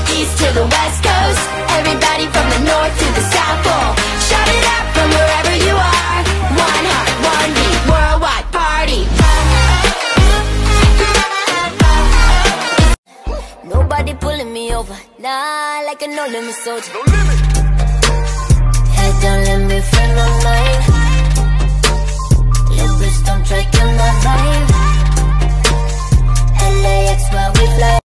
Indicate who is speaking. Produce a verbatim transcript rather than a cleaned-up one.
Speaker 1: east to the west coast, everybody from the north to the south pole. Shout it out from wherever you are. One heart, one beat, worldwide party. Nobody pulling me over, nah, like a no limit soldier. No limit. Hey, don't let me feel no night.